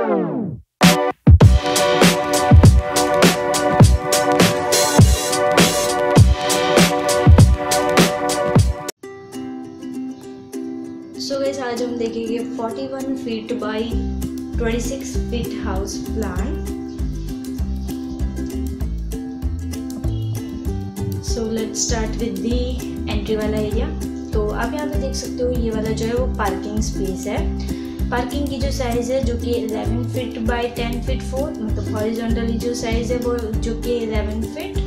So guys आज हम देखेंगे 41 feet by 26 feet house plan. So let's start with the entry वाला area. तो आप यहाँ पे देख सकते हो ये वाला जो है वो पार्किंग स्पेस है। पार्किंग की जो साइज़ है जो कि 11 फीट बाय 10 फीट 4, मतलब हॉरिजॉन्टली जो साइज़ है वो जो कि 11 फीट,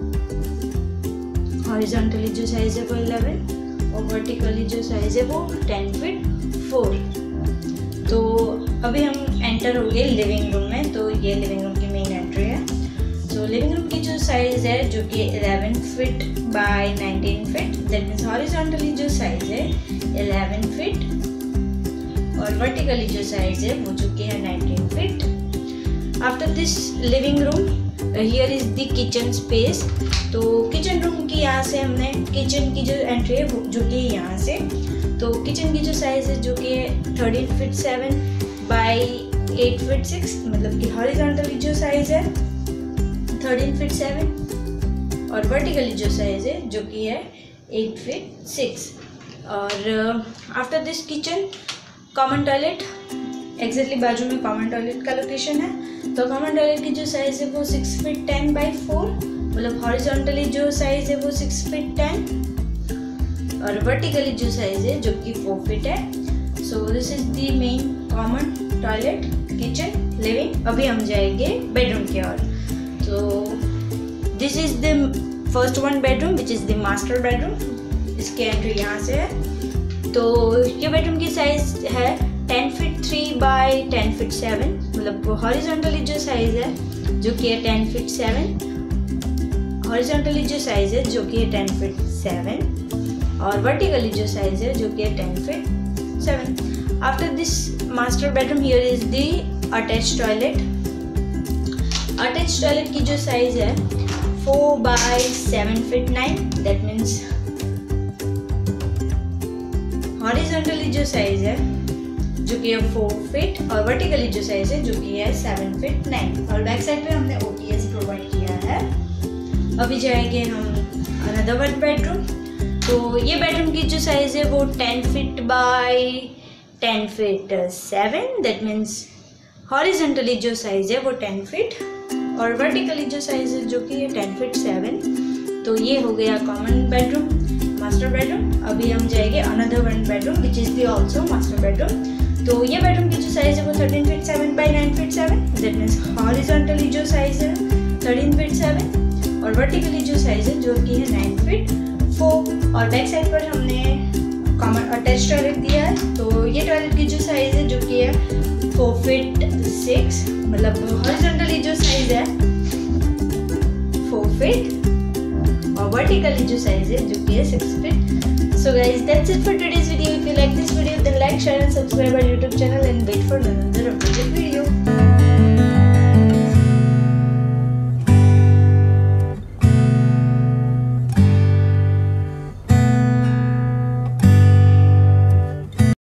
हॉरिजॉन्टली जो साइज़ है वो 11 और वर्टिकली जो साइज़ है वो 10 फीट 4। तो अभी हम एंटर हो गए लिविंग रूम में। तो ये लिविंग रूम की मेन एंट्री है। तो लिविंग रूम की जो साइज़ है जो कि 11 feet by 19 feet, that means horizontally जो साइज़ है 11 फीट और वर्टिकली जो साइज़ है वो जो कि है 19 feet. After this living room here is the kitchen space. तो किचन रूम की यहाँ से हमने किचन की जो एंट्री है जो कि यहाँ से, तो किचन की जो साइज़ है जो कि 13 फीट 7 बाय 8 फीट 6, मतलब कि हॉरिजॉन्टली जो साइज़ है 13 फीट 7 और वर्टिकली जो साइज़ है जो कि है 8 फीट 6। और after this kitchen common toilet, exactly बाजू में कॉमन टॉयलेट का लोकेशन है। तो कॉमन टॉयलेट की जो साइज़ है वो 6 फीट 10 बाई 4, मतलब हॉरिजॉन्टली जो साइज़ है वो 6 फीट 10 और वर्टिकली जो साइज़ है जो कि 4 फीट है। So this is the main common toilet, kitchen, living. अभी हम जाएंगे बेडरूम की ओर। तो this is the first one bedroom which is the master bedroom. इसकी एंट्री यहाँ से है। तो ये बेडरूम की साइज़ है 10 फीट 3 बाय 10 फीट 7, मतलब हॉरिजॉन्टली जो साइज़ है जो कि है 10 फीट 7, हॉरिजॉन्टली जो साइज़ है जो कि है 10 फीट 7 और वर्टिकली जो साइज़ है जो कि है 10 feet 7। After this master bedroom here is the attach toilet. Attach toilet की जो साइज़ है 4 by 7 feet 9, that means horizontally जो साइज़ है जो कि है 4 फीट और वर्टिकली जो साइज़ है जो कि है 7 फीट 9 और बैक साइड पे हमने OTS प्रोवाइड किया है। अभी जाएंगे हम अनदर वन बेडरूम। तो ये बेडरूम की जो साइज़ है वो 10 feet by 10 feet 7, that means horizontally जो साइज़ है वो 10 फीट और वर्टिकली जो साइज़ है जो कि है 10 फीट 7। तो ये हो गया कॉमन बेडरूम, मास्टर बेडरूम। अभी हम जाएंगे another one bedroom which is the also master bedroom. तो ये बेडरूम की जो साइज़ है वो 13 feet 7 by 9 feet 7, that means horizontally जो साइज़ है 13 फीट 7 और वर्टिकली जो साइज़ है जो कि है 9 फीट 4। और बैक साइड पर हमने कॉमन अटैच टॉयलेट दिया है। तो ये टॉयलेट की जो साइज़ है जो कि है 4 फीट 6, मतलब हॉरिजॉन्टली जो साइज़ है 4 फीट और वर्टिकली जो साइज़ है जो कि है 6 feet. So guys, that's it for today's video. If you like this video, then like, share and subscribe our YouTube channel and wait for another updated video.